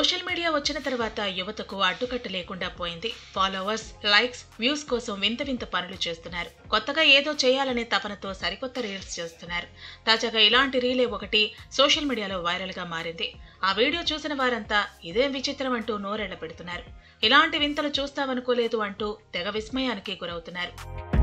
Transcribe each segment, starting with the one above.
Social media వచ్చిన తర్వాత యువతకు అడ్డుకట్ట లేకుండా పోయింది. ఫాలోవర్స్, లైక్స్, వ్యూస్ కోసం వింత వింత పనులు చేస్తున్నారు. కొత్తగా ఏదో చేయాలనే తపనతో సరికొత్త రీల్స్ చేస్తున్నారు. తాజాగా ఇలాంటి రీలే ఒకటి సోషల్ మీడియాలో వైరల్ గా మారింది. ఆ వీడియో చూసిన వారంతా ఇదేం విచిత్రం అంటూ నోరెళ్ల పెడుతున్నారు. ఇలాంటి వింతలు చూస్తామనుకోలేదు అంటూ తెగ విస్మయానికి గురవుతున్నారు.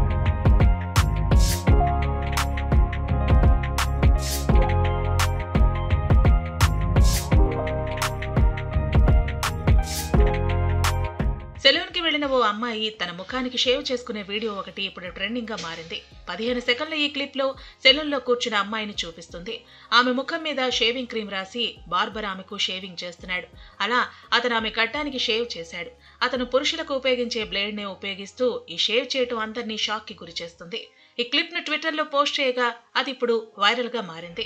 సెలూన్ కి వెళ్లిన ఓ అమ్మాయి తన ముఖానికి షేవ్ చేసుకునే వీడియో ఒకటి ఇప్పుడు ట్రెండింగ్ గా మారింది. 15 సెకండ్ల ఈ క్లిప్ లో సెలూన్ లో కూర్చున్న అమ్మాయిని చూపిస్తుంది. ఆమె ముఖం మీద షేవింగ్ క్రీమ్ రాసి బార్బర్ ఆమెకు షేవింగ్ చేస్తున్నాడు. అలా అతను ఆమె గడ్డానికి షేవ్ చేశాడు. అతను పురుషులకు ఉపయోగించే బ్లేడ్ నే ఉపయోగిస్తూ ఈ షేవ్ చేయటం అందరినీ షాక్ కి గురి చేస్తుంది. ఈ క్లిప్ ను ట్విట్టర్ లో పోస్ట్ చేయగా అది ఇప్పుడు వైరల్ గా మారింది.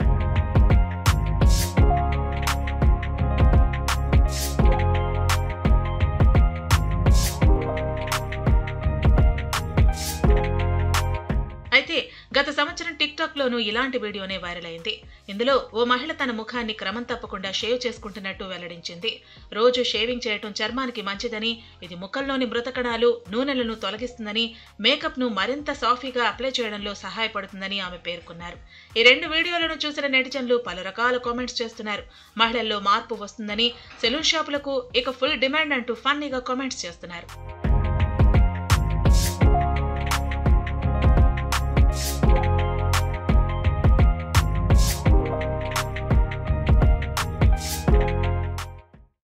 అయితే గత సంవత్సరం టిక్ టాక్ లోనూ ఇలాంటి వీడియోనే వైరల్ అయింది. ఇందులో ఓ మహిళ తన ముఖాన్ని క్రమం తప్పకుండా షేవ్ చేసుకుంటున్నట్టు వెల్లడించింది. రోజు షేవింగ్ చేయటం చర్మానికి మంచిదని, ఇది ముఖంలోని మృతకణాలు, నూనెలను తొలగిస్తుందని, మేకప్ ను మరింత సాఫీగా అప్లై చేయడంలో సహాయపడుతుందని ఆమె పేర్కొన్నారు. ఈ 2 వీడియోలను చూసిన నెటిజన్లు పలు రకాల కామెంట్స్ చేస్తున్నారు. మహిళల్లో మార్పు వస్తుందని, సెలూన్ షాపులకు ఇక ఫుల్ డిమాండ్ అంటూ ఫన్నీగా కామెంట్స్ చేస్తున్నారు.